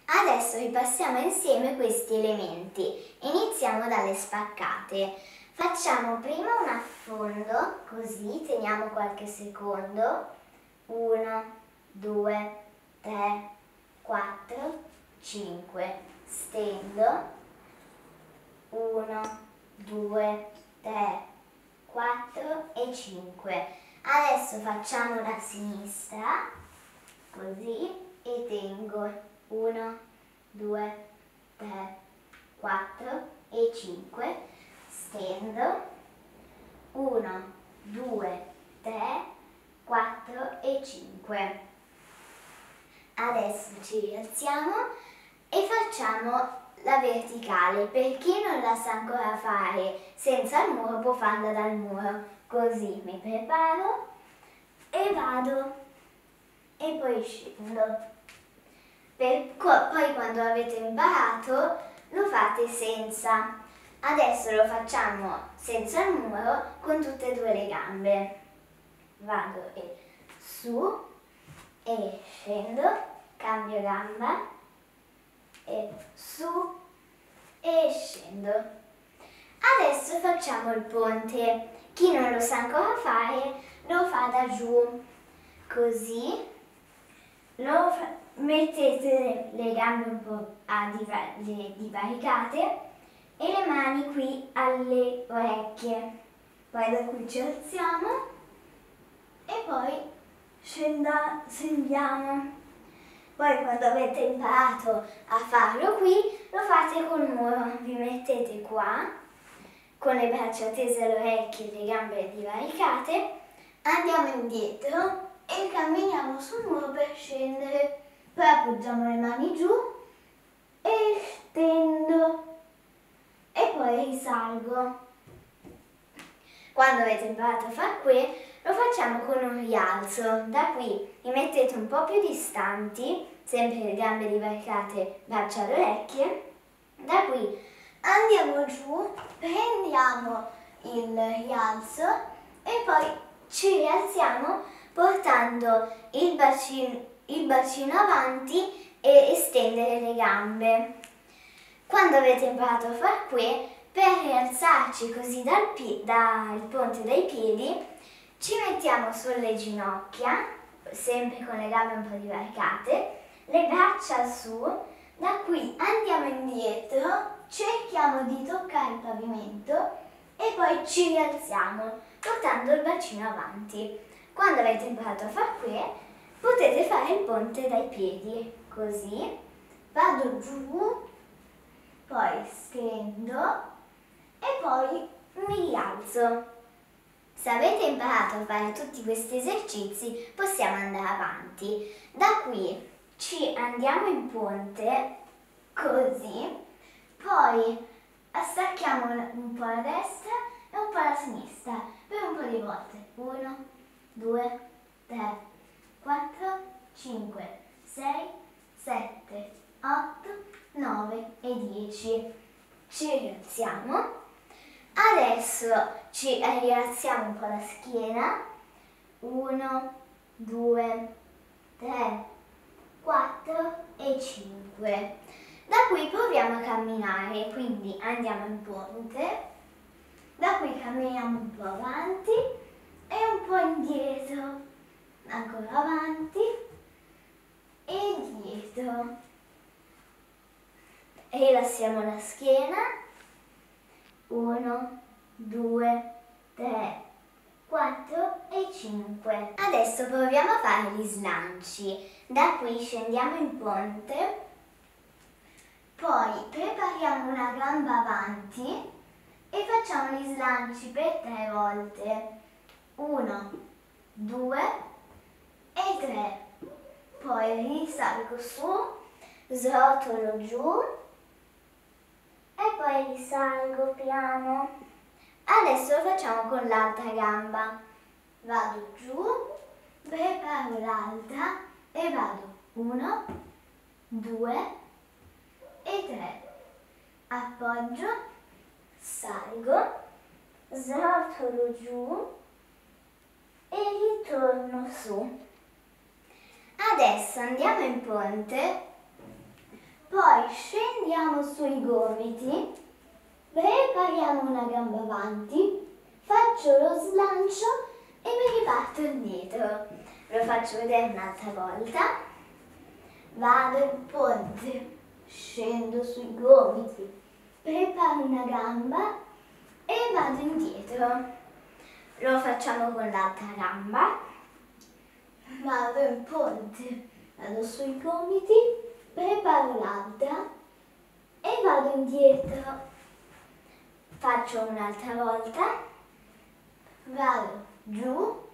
Adesso ripassiamo insieme questi elementi. Iniziamo dalle spaccate. Facciamo prima un affondo, così teniamo qualche secondo. 1, 2, 3, 4, 5. Stendo. 1, 2, 3, 4 e 5. Adesso facciamo la sinistra, così, e tengo 1, 2, 3, 4 e 5. Stendo. 1, 2, 3, 4 e 5. Adesso ci rialziamo e facciamo la verticale. Per chi non la sa ancora fare senza il muro può farla dal muro. Così mi preparo e vado e poi scendo. Poi quando avete imparato lo fate senza. Adesso lo facciamo senza il muro con tutte e due le gambe. Vado e su e scendo, cambio gamba e su e scendo. Adesso facciamo il ponte. Chi non lo sa ancora fare lo fa da giù, così. Mettete le gambe un po' divaricate e le mani qui alle orecchie. Poi da qui ci alziamo e poi scendiamo. Poi quando avete imparato a farlo qui, lo fate col muro. Vi mettete qua, con le braccia tese alle orecchie e le gambe divaricate, andiamo indietro e camminiamo sul muro per scendere. Poi appoggiamo le mani giù e stendo e poi risalgo. Quando avete imparato a far qui, lo facciamo con un rialzo. Da qui li mettete un po' più distanti, sempre le gambe divaricate, braccia alle orecchie. Da qui andiamo giù, prendiamo il rialzo e poi ci rialziamo portando il bacino avanti e estendere le gambe. Quando avete imparato a far qui, per rialzarci così dal ponte dai piedi, ci mettiamo sulle ginocchia, sempre con le gambe un po' divaricate, le braccia su, da qui andiamo indietro, cerchiamo di toccare il pavimento e poi ci rialziamo, portando il bacino avanti. Quando avete imparato a far qui, potete fare il ponte dai piedi, così. Vado giù, poi stendo e poi mi rialzo. Se avete imparato a fare tutti questi esercizi, possiamo andare avanti. Da qui ci andiamo in ponte, così, poi stacchiamo un po' la destra e un po' la sinistra, per un po' di volte. 1, 2, 3, 4, 5, 6, 7, 8, 9 e 10. Ci rialziamo. Adesso ci rialziamo un po' la schiena. 1, 2, 3, 4 e 5. Da qui proviamo a camminare, quindi andiamo in ponte. Da qui camminiamo un po' avanti e un po' indietro. Ancora avanti e indietro. Rilassiamo la schiena. 1, 2, 3, 4 e 5. Adesso proviamo a fare gli slanci. Da qui scendiamo in ponte, poi prepariamo una gamba avanti e facciamo gli slanci per 3 volte. 1, 2 e 3. Poi risalgo su, srotolo giù e poi risalgo piano. Adesso lo facciamo con l'altra gamba. Vado giù, preparo l'altra e vado 1, 2 e 3. Appoggio, salgo, srotolo giù e ritorno su. Adesso andiamo in ponte, poi scendiamo sui gomiti, prepariamo una gamba avanti, faccio lo slancio e mi riparto indietro. Lo faccio vedere un'altra volta. Vado in ponte, scendo sui gomiti, preparo una gamba e vado indietro. Lo facciamo con l'altra gamba. Vado in ponte, vado sui gomiti, preparo l'altra e vado indietro. Faccio un'altra volta, vado giù,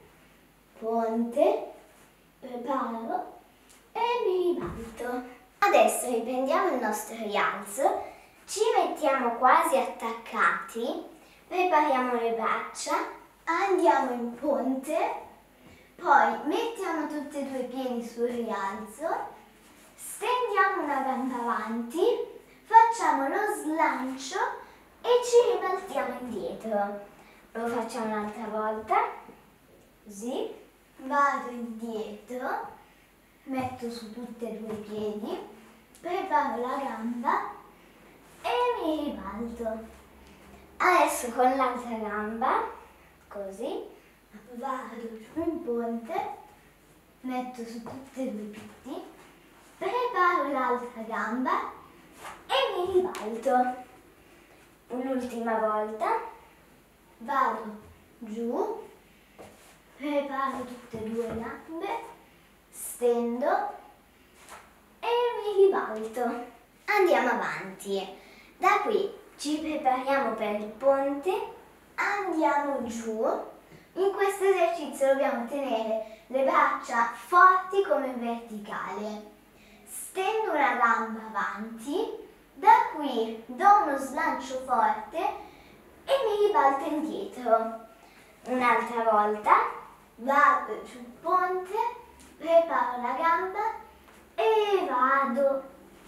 ponte, preparo e mi ribalto. Adesso riprendiamo il nostro rialzo, ci mettiamo quasi attaccati, prepariamo le braccia, andiamo in ponte, poi mettiamo tutti e due i piedi sul rialzo, stendiamo una gamba avanti, facciamo lo slancio e ci ribaltiamo indietro. Lo facciamo un'altra volta, così, vado indietro, metto su tutti e due i piedi, preparo la gamba e mi ribalto. Adesso con l'altra gamba, così, vado giù in ponte, metto su tutti e due i piedi, preparo l'altra gamba e mi ribalto. L'ultima volta, vado giù, preparo tutte e due le gambe, stendo e mi ribalto. Andiamo avanti. Da qui ci prepariamo per il ponte, andiamo giù. In questo esercizio dobbiamo tenere le braccia forti come verticale. Stendo una gamba avanti, da qui do uno slancio forte e mi ribalto indietro. Un'altra volta, vado sul ponte, preparo la gamba e vado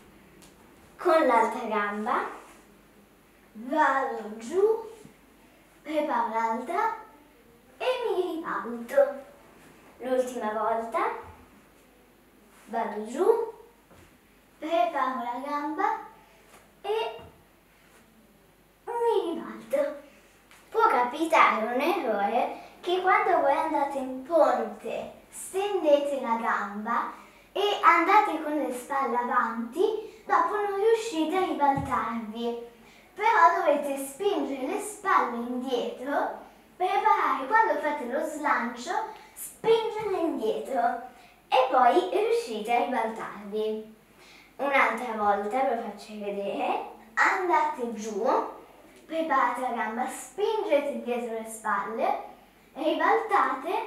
con l'altra gamba, vado giù, preparo l'altra e mi ribalto. L'ultima volta, vado giù, preparo la gamba e mi ribalto. Può capitare un errore che quando voi andate in ponte stendete la gamba e andate con le spalle avanti, dopo non riuscite a ribaltarvi. Però dovete spingere le spalle indietro, preparare quando fate lo slancio, spingerle indietro e poi riuscite a ribaltarvi. Un'altra volta ve lo faccio vedere, andate giù, preparate la gamba, spingete dietro le spalle, ribaltate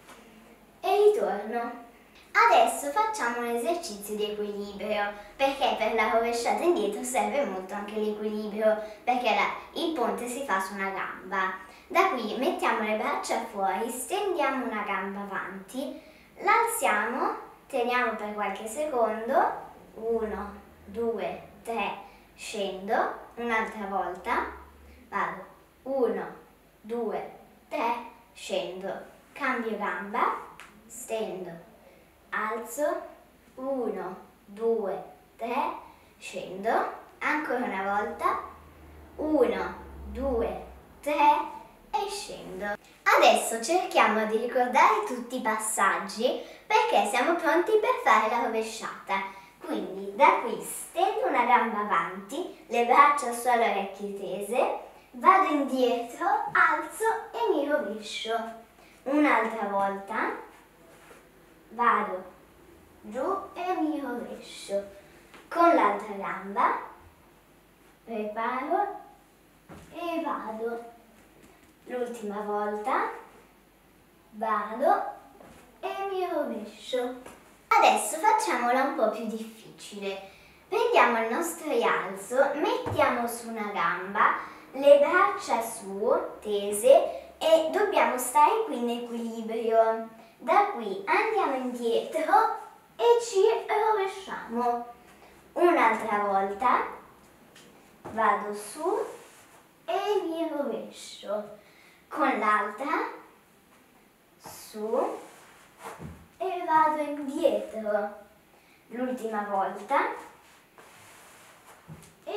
e ritorno. Adesso facciamo un esercizio di equilibrio, perché per la rovesciata indietro serve molto anche l'equilibrio, perché il ponte si fa su una gamba. Da qui mettiamo le braccia fuori, stendiamo una gamba avanti, l'alziamo, teniamo per qualche secondo, 1, 2, 3, scendo, un'altra volta, vado, 1, 2, 3, scendo, cambio gamba, stendo, alzo, 1, 2, 3, scendo, ancora una volta, 1, 2, 3 e scendo. Adesso cerchiamo di ricordare tutti i passaggi perché siamo pronti per fare la rovesciata. Quindi da qui stendo una gamba avanti, le braccia sulle orecchie tese, vado indietro, alzo e mi rovescio. Un'altra volta, vado giù e mi rovescio. Con l'altra gamba, preparo e vado. L'ultima volta, vado e mi rovescio. Adesso facciamola un po' più difficile. Prendiamo il nostro rialzo, mettiamo su una gamba, le braccia su, tese, e dobbiamo stare qui in equilibrio. Da qui andiamo indietro e ci rovesciamo. Un'altra volta, vado su e mi rovescio. Con l'altra, su e vado indietro. L'ultima volta,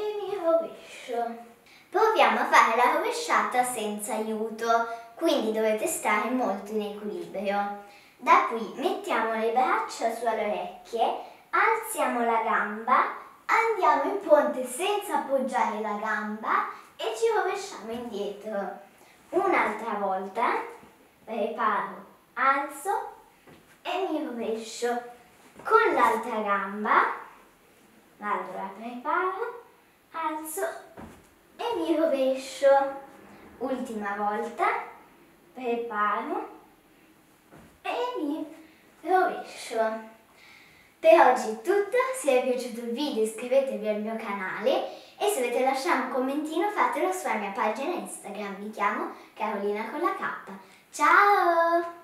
e mi rovescio. Proviamo a fare la rovesciata senza aiuto, quindi dovete stare molto in equilibrio. Da qui mettiamo le braccia sulle orecchie, alziamo la gamba, andiamo in ponte senza appoggiare la gamba e ci rovesciamo indietro. Un'altra volta, preparo, alzo e mi rovescio con l'altra gamba. Allora preparo, alzo e mi rovescio. Ultima volta, preparo e mi rovescio. Per oggi è tutto, se vi è piaciuto il video iscrivetevi al mio canale e se volete lasciare un commentino fatelo sulla mia pagina Instagram, mi chiamo Carolina con la K. Ciao!